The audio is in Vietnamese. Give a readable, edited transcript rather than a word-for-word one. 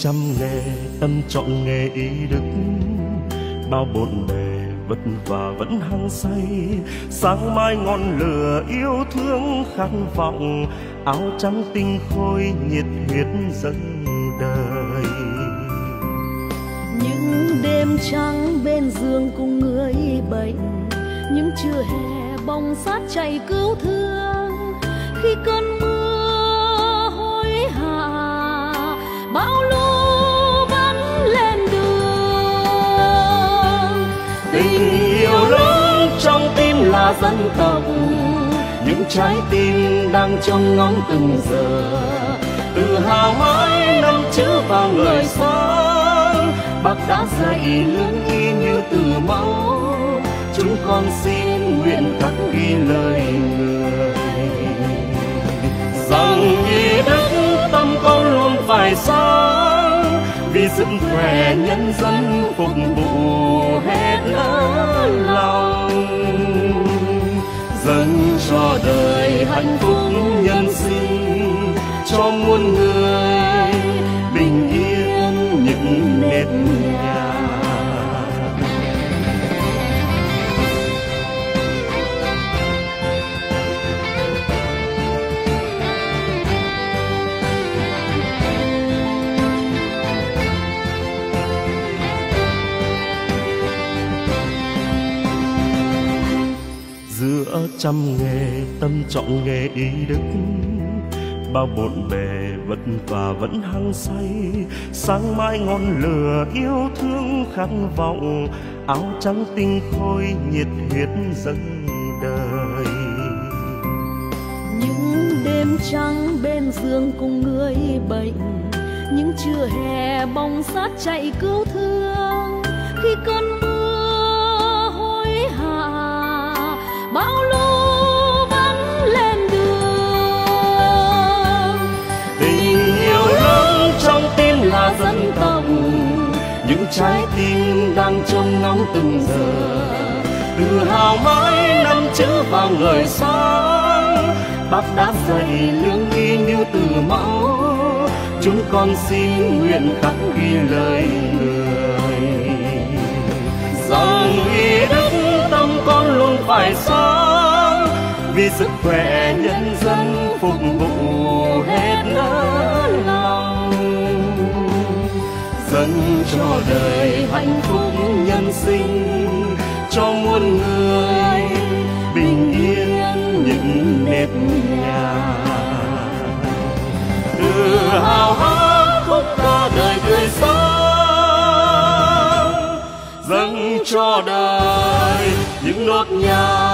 trăm nghề tâm chọn nghề y đức, bao bộn bề vất vả vẫn hăng say. Sáng mai ngọn lửa yêu thương khát vọng, áo trắng tinh khôi nhiệt huyết dâng đời. Những đêm trắng bên giường cùng người bệnh, những trưa hè bóng sát chạy cứu thương. Khi cơn mưa hối hả, bão lũ vẫn lên đường. Tình yêu lớn trong tim là dân tộc, những trái tim đang trông ngóng từng giờ. Tự hào mãi năm chữ vào người sáng, Bác đã dạy lương y như từ máu. Chúng con xin nguyện khắc ghi lời người, rằng y đức tâm con luôn phải sáng, vì sức khỏe nhân dân phục vụ hết lòng. Dâng cho đời hạnh phúc nhân sinh, cho muôn người bình yên những nếp nhà. Giữa trăm nghề tâm chọn nghề y đức, bao bộn bề vất vả vẫn hăng say. Sáng mai ngọn lửa yêu thương khát vọng, áo trắng tinh khôi nhiệt huyết dâng đời. Những đêm trắng bên giường cùng người bệnh, những trưa hè bóng sát chạy cứu thương. Khi cơn mưa hối hả, bão lũ vẫn lên đường. Tình yêu lớn trong tim là dân tộc, những trái tim đang trông ngóng từng giờ. Tự hào mãi năm chữ vào người sáng, Bác đã dạy lương y như từ máu. Chúng con xin nguyện khắc ghi lời người, rằng y đức tâm con luôn phải sáng, vì sức khỏe nhân dân phục vụ hết lòng. Dâng cho đời hạnh phúc nhân sinh, cho muôn người bình yên những nếp nhà. Tự hào hát khúc ca đời tươi sáng, dâng cho đời những nốt nhang